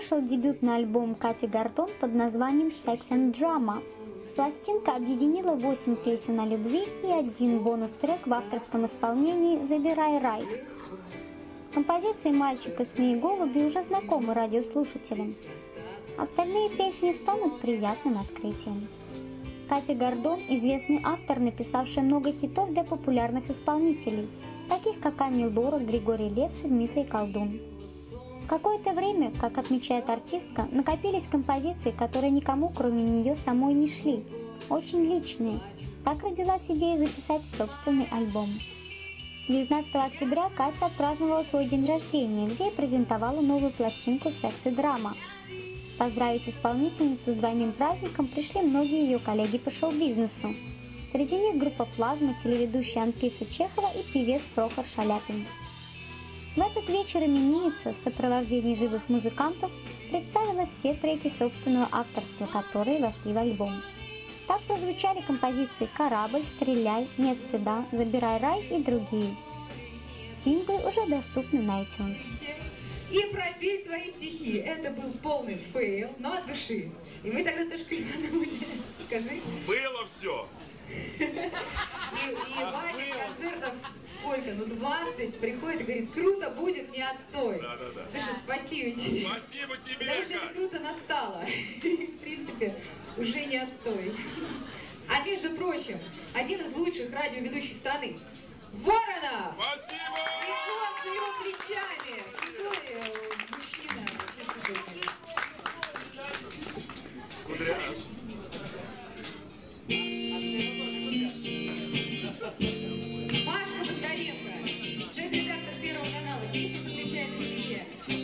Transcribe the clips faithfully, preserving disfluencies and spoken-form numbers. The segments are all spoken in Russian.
вышел дебютный альбом Кати Гордон под названием «Sex and Drama». Пластинка объединила восемь песен о любви и один бонус-трек в авторском исполнении «Забирай рай». Композиции «Мальчик и сны и голуби» уже знакомы радиослушателям. Остальные песни станут приятным открытием. Катя Гордон – известный автор, написавший много хитов для популярных исполнителей, таких как Ани Лорак, Григорий Лепс и Дмитрий Колдун. В какое-то время, как отмечает артистка, накопились композиции, которые никому кроме нее самой не шли, очень личные. Так родилась идея записать собственный альбом. девятнадцатого октября Катя отпраздновала свой день рождения, где и презентовала новую пластинку «Секс и драма». Поздравить исполнительницу с двойным праздником пришли многие ее коллеги по шоу-бизнесу. Среди них группа «Плазма», телеведущая Анфиса Чехова и певец Прохор Шаляпин. В этот вечер именинница в сопровождении живых музыкантов представила все треки собственного авторства, которые вошли в альбом. Так прозвучали композиции «Корабль», «Стреляй», «Нет стыда», «Забирай рай» и другие. Синглы уже доступны на iTunes. И пропеть свои стихи. Это был полный фейл, но от души. И мы тогда тоже кайфанули. Скажи. Было все. И, и Ваня концертов сколько? Ну двадцать приходит и говорит, круто будет, не отстой. Да, да, да. Слушай, спасибо тебе. Спасибо тебе. Потому что это круто настало. В принципе, уже не отстой. А между прочим, один из лучших радиоведущих страны, Воронов! Спасибо! Приход с его плечами. Кто мужчина? Кудряш. Машка Бондаренко, шеф-редактор Первого канала. Песня посвящается семье.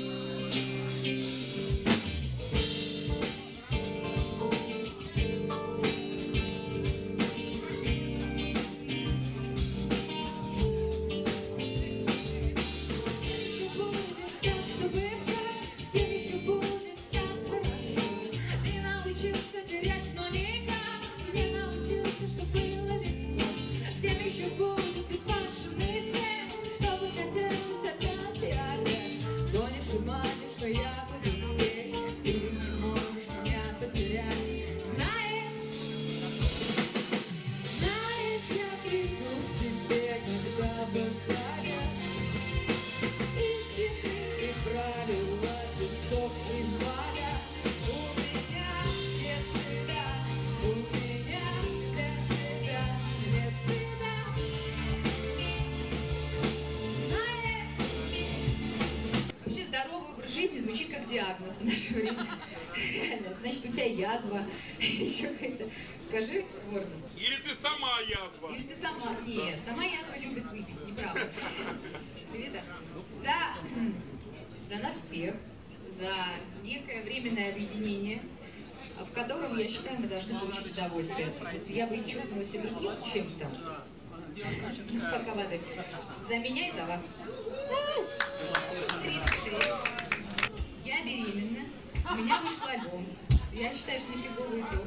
Здоровый образ жизни звучит как диагноз в наше время. Реально, значит, у тебя язва, еще какая-то. Скажи, Ворон. Или ты сама язва. Или ты сама. Нет, сама язва любит выпить, неправда. Ребята, за, за нас всех, за некое временное объединение, в котором, я считаю, мы должны получить удовольствие. Я бы чокнулась и другим чем-то. Пока воды. За меня и за вас. тридцать шесть. Я беременна. У меня вышел альбом. Я считаю, что нифиговый итог.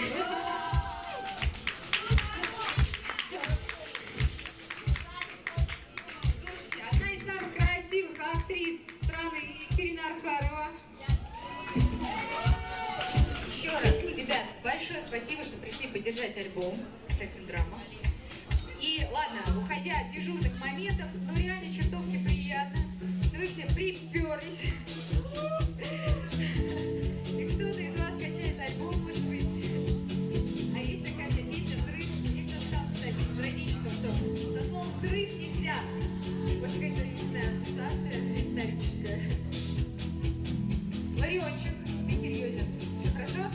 Слушайте, одна из самых красивых актрис страны Екатерина Архарова. Еще раз, ребят, большое спасибо, что пришли поддержать альбом «Секс и драма». И ладно, уходя от дежурных моментов, но реально чертовски приятно, что вы все приперлись. И кто-то из вас качает альбом, может быть. А есть такая у меня песня «Взрыв». Мне кто-то сказал, кстати, из родичников, что со словом «взрыв» нельзя. Вот какая-то, не знаю, ассоциация историческая. Лариончик, ты серьезен? Все хорошо?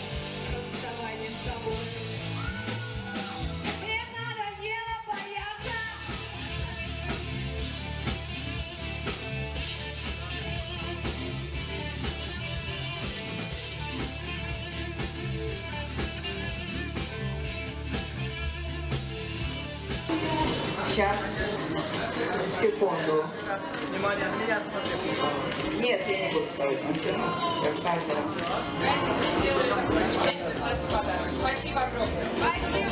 Расставание с тобой. Мне надоело бояться. Сейчас, секунду. Внимание, на меня смотри. Нет, я не буду ставить на стену. Сейчас Катя. Катя сделает такой замечательный сладкий подарок. Спасибо огромное. Спасибо.